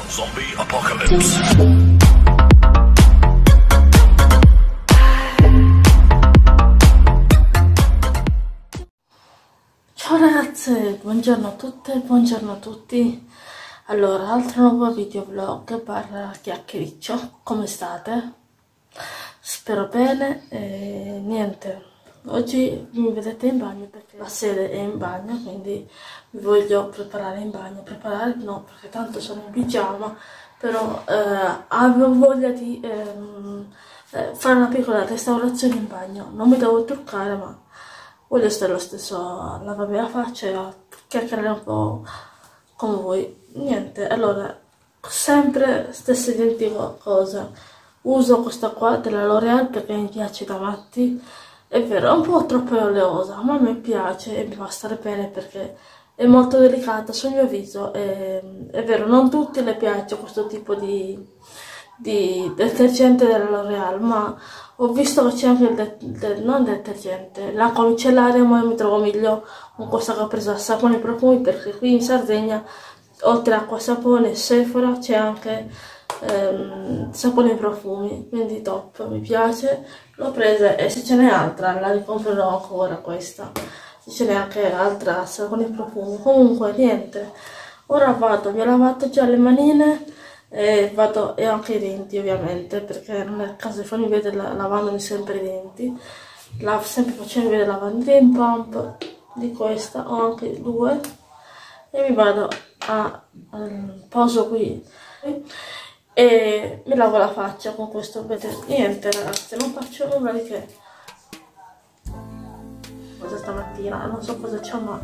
Zombie Apocalypse. Ciao ragazze, buongiorno a tutte, buongiorno a tutti. Allora, altro nuovo videoblog barra chiacchiericcio. Come state? Spero bene. Niente, oggi mi vedete in bagno perché la sede è in bagno, quindi mi voglio preparare in bagno. Preparare no, perché tanto sono in pigiama, però avevo voglia di fare una piccola restaurazione in bagno. Non mi devo truccare, ma voglio stare lo stesso a lavarmi la faccia e a chiacchierare un po' con voi. Niente, allora, sempre stessa identica cosa. Uso questa qua della L'Oreal perché mi piace da matti. È vero, è un po' troppo oleosa, ma a me piace e mi fa stare bene perché è molto delicata sul mio viso. È vero, non tutti le piace questo tipo di detergente della L'Oreal, ma ho visto che c'è anche non detergente, l'acqua micellaria, ma io mi trovo meglio con questa che ho preso a sapone e profumi perché qui in Sardegna, oltre a acqua e sapone, Sephora, c'è anche sapone e profumi, quindi top, mi piace, l'ho presa e se ce n'è altra la ricomprerò ancora questa, se ce n'è anche altra sapone e profumi. Comunque niente, ora vado, mi ho lavato già le manine e anche i denti ovviamente, perché non è il caso di farmi vedere lavandomi sempre i denti, sempre facendo vedere lavando i denti, pump di questa, ho anche due e mi vado a poso qui e mi lavo la faccia con questo. Niente ragazzi, non faccio nulla di che. Cosa stamattina, non so cosa c'ho, ma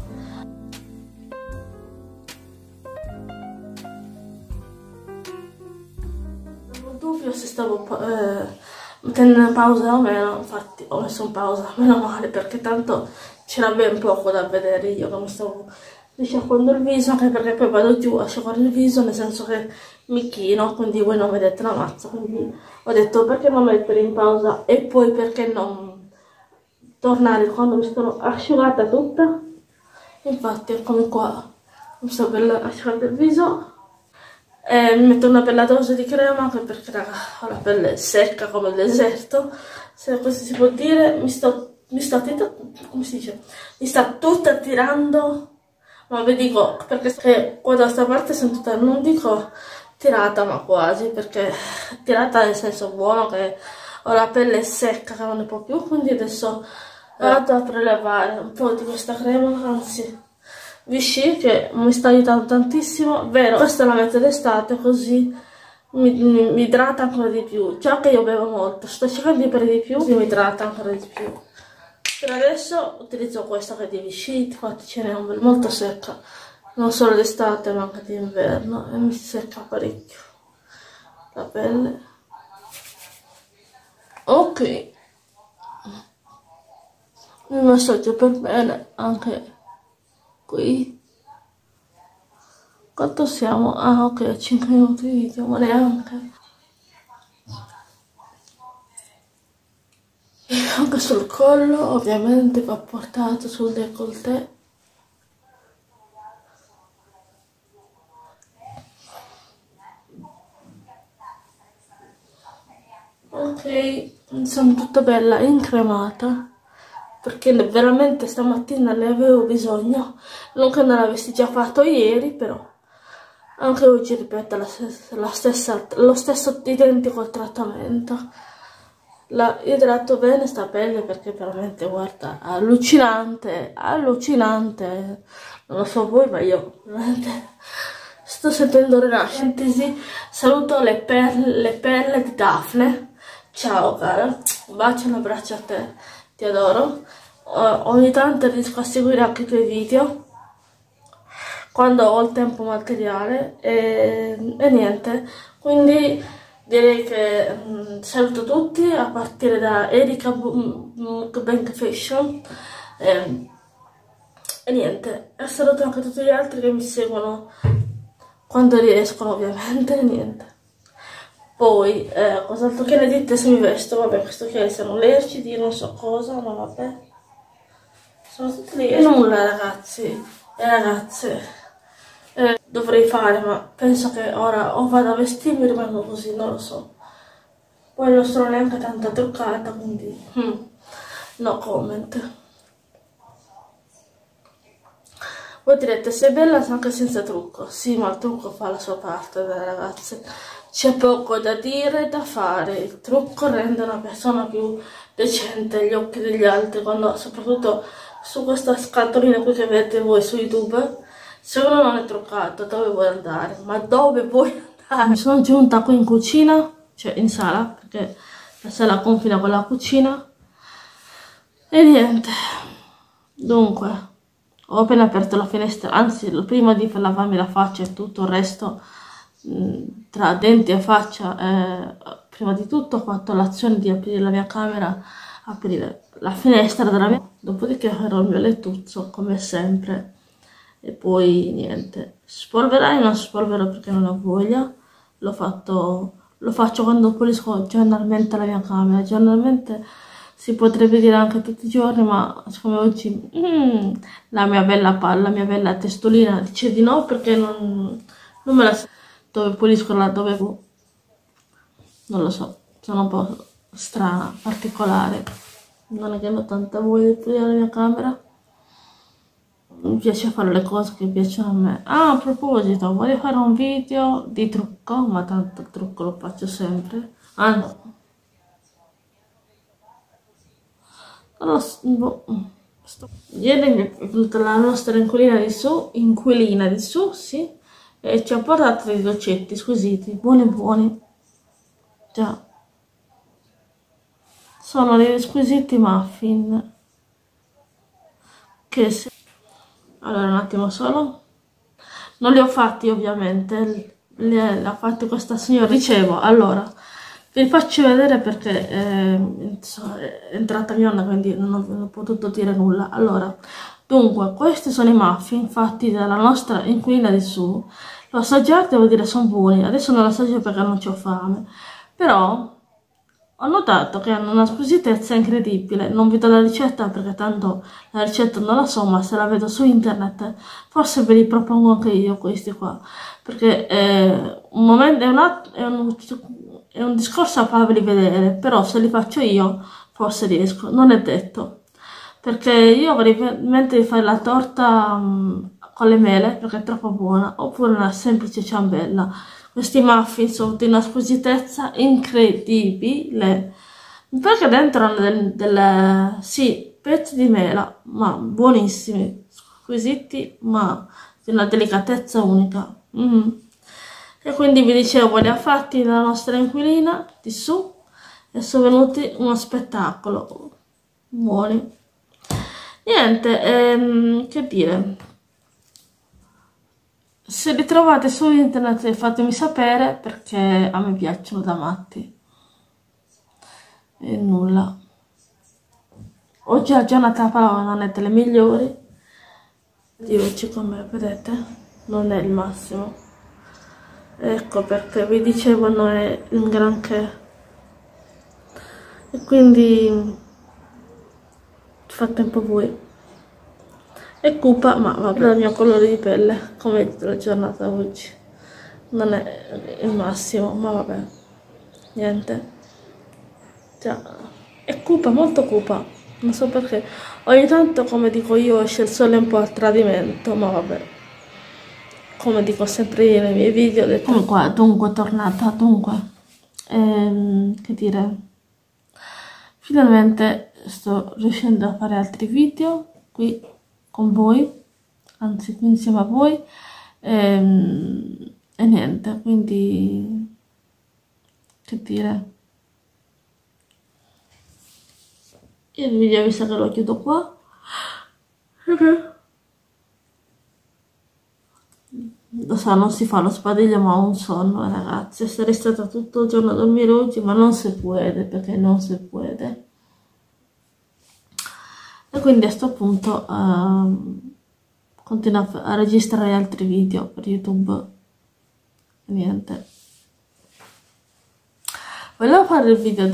dubbio se stavo mettendo in pausa o meno. Infatti ho messo in pausa, meno male, perché tanto c'era ben poco da vedere. Io che mi stavo risciacquando il viso, anche perché poi vado giù a sciacquare il viso, nel senso che mi chino, quindi voi non vedete la mazza, quindi ho detto perché non mettere in pausa e poi perché non tornare quando mi sono asciugata tutta. Infatti eccomi qua, mi sto per asciugare il viso. Mi metto una bella dose di crema anche perché raga, ho la pelle secca come il deserto, se così si può dire. Mi come si dice? Mi sta tutta tirando, ma vi dico perché qua da sta parte sono tutta, non dico tirata ma quasi, perché tirata nel senso buono che ho la pelle secca che non ne può più, quindi adesso vado a prelevare un po' di questa crema, anzi Vichy, che mi sta aiutando tantissimo. Vero, questa la metto d'estate così mi idrata ancora di più, già che io bevo molto, sto cercando di bere di più, mi idrata ancora di più. Per adesso utilizzo questa che è di Vichy, infatti ce n'è molto secca, non solo d'estate ma anche d'inverno, e mi secca parecchio la pelle. Ok, mi massaggio per bene anche qui. Quanto siamo? Ah ok, 5 minuti di video, ma neanche. E anche sul collo ovviamente va portato sul décolleté. Ok, sono tutta bella incremata perché veramente stamattina ne avevo bisogno, non che non l'avessi già fatto ieri, però anche oggi ripeto lo stesso identico trattamento. La idrato bene sta pelle perché veramente guarda, allucinante, allucinante, non lo so voi ma io veramente sto sentendo rinascere. Saluto le perle di Daphne. Ciao cara, un bacio e un abbraccio a te, ti adoro. Ogni tanto riesco a seguire anche i tuoi video quando ho il tempo materiale e niente, quindi direi che saluto tutti a partire da Erika Bank Fashion e niente, e saluto anche tutti gli altri che mi seguono quando riescono ovviamente. Niente. Poi, cos'altro che ne dite se mi vesto? Vabbè, questo che sono leciti, non so cosa, ma vabbè. Sono tutti lì. E nulla ragazzi e ragazze. Dovrei fare, ma penso che ora o vado a vestirmi o rimango così, non lo so. Poi non sono neanche tanto truccata, quindi no comment. Voi direte, sei bella anche senza trucco. Sì, ma il trucco fa la sua parte, ragazze. C'è poco da dire, da fare. Il trucco rende una persona più decente agli occhi degli altri, quando, soprattutto su questa scatolina qui che vedete voi su YouTube, se uno non è truccato, dove vuoi andare? Ma dove vuoi andare? Mi sono giunta qui in cucina, cioè in sala, perché la sala confina con la cucina. E niente. Dunque, ho appena aperto la finestra, anzi, prima di lavarmi la faccia e tutto il resto, tra denti e faccia, prima di tutto ho fatto l'azione di aprire la mia camera, aprire la finestra della mia, dopodiché farò il mio lettuzzo come sempre e poi niente, spolverai, non spolvero perché non ho voglia, lo faccio quando pulisco giornalmente la mia camera, giornalmente si potrebbe dire anche tutti i giorni, ma siccome oggi la mia bella testolina dice di no perché non me la sento. Dove pulisco dove non lo so, sono un po' strana, particolare. Non è che ho tanta voglia di pulire la mia camera. Mi piace fare le cose che piacciono a me. Ah, a proposito, voglio fare un video di trucco, ma tanto il trucco lo faccio sempre. Anzi, non lo so, boh. Ieri mi è venuta la nostra inquilina di su, sì, e ci ha portato dei dolcetti squisiti, buoni buoni. Già, sono degli squisiti muffin. Che se... Allora, un attimo solo. Non li ho fatti ovviamente, li ha fatti questa signora. Dicevo, allora, vi faccio vedere perché è entrata mia nonna, quindi non ho potuto dire nulla. Allora, dunque, questi sono i muffin fatti dalla nostra inquilina di su. L'ho assaggiato, devo dire, sono buoni. Adesso non lo assaggio perché non ho fame. Però ho notato che hanno una squisitezza incredibile. Non vi do la ricetta perché tanto la ricetta non la so, ma se la vedo su internet forse ve li propongo anche io questi qua. Perché un momento, è un discorso a farveli vedere, però se li faccio io forse riesco, non è detto. Perché io avrei in mente di fare la torta con le mele perché è troppo buona, oppure una semplice ciambella. Questi muffin sono di una squisitezza incredibile. Perché dentro hanno sì, pezzi di mela, ma buonissimi, squisiti, ma di una delicatezza unica. E quindi vi dicevo, li ha fatti la nostra inquilina di su e sono venuti uno spettacolo. Buoni. Niente, che dire. Se li trovate su internet fatemi sapere perché a me piacciono da matti. E nulla. Oggi la giornata però non è delle migliori. Di oggi come vedete non è il massimo. Ecco perché vi dicevo non è un granché. E quindi fate un po' voi. È cupa, ma vabbè, il mio colore di pelle, come la giornata oggi. Non è il massimo, ma vabbè. Niente. Già, è cupa, molto cupa. Non so perché. Ogni tanto, come dico io, esce il sole un po' a tradimento, ma vabbè. Come dico sempre io nei miei video, ho detto... Dunque, tornata, dunque. Che dire... Finalmente sto riuscendo a fare altri video qui con voi, anzi qui insieme a voi, e niente, quindi che dire, il video mi sa che lo chiudo qua, lo so, non si fa lo spadiglio ma ho un sonno ragazzi, sarei stata tutto il giorno a dormire oggi ma non si può, perché non si può. E quindi a questo punto continuo a registrare altri video per YouTube e niente. Volevo fare il video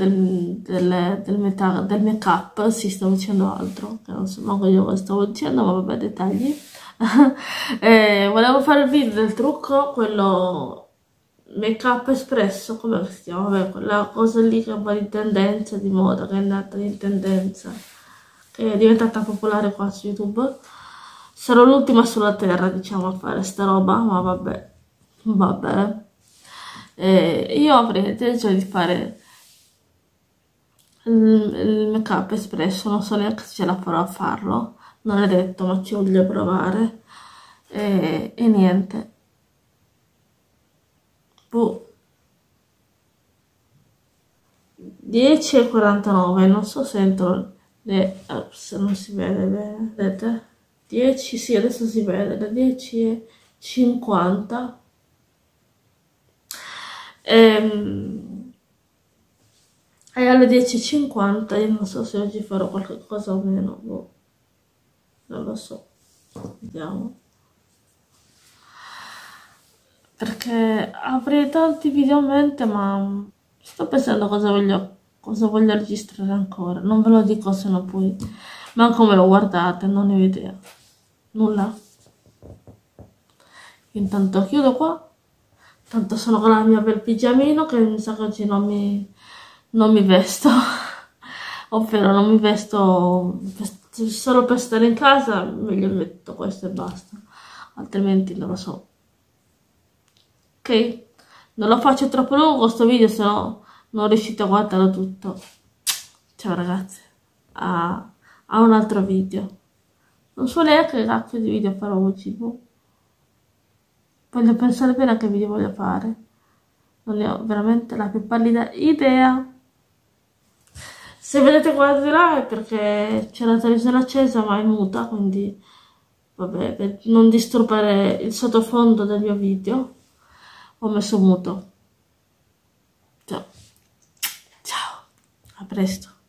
del make up, sì, stavo dicendo altro, che non so manco io cosa stavo dicendo, ma vabbè, dettagli. Volevo fare il video del trucco, quello make up espresso, come si chiama? Vabbè, quella cosa lì che va in tendenza, di moda, che è andata in tendenza, che è diventata popolare qua su YouTube. Sarò l'ultima sulla terra, diciamo, a fare sta roba, ma vabbè, vabbè. Io avrei intenzione di fare il make up espresso, non so neanche se ce la farò a farlo, non è detto, ma ci voglio provare. E niente. Boh. 10:49, non so se entro se non si vede bene, vedete? 10, sì, adesso si vede, le 10:50. E alle 10:50 io non so se oggi farò qualche cosa o meno, boh, non lo so, vediamo. Perché avrei tanti video in mente, ma sto pensando cosa voglio registrare ancora. Non ve lo dico, se no poi manco me lo guardate, non ne ho idea. Nulla. Intanto chiudo qua. Tanto sono con la mia bel pigiamino che mi sa che oggi non mi vesto. Ovvero non mi vesto solo per stare in casa, meglio metto questo e basta. Altrimenti non lo so. Ok? Non lo faccio troppo lungo questo video, se no non riuscite a guardarlo tutto. Ciao ragazzi, a un altro video. Non so neanche che cacchio di video farò oggi, boh. Voglio pensare bene a che video voglio fare. Non ne ho veramente la più pallida idea. Se vedete qua di là è perché c'è la televisione accesa ma è muta, quindi vabbè, per non disturbare il sottofondo del mio video ho messo muto. Ciao, ciao, a presto.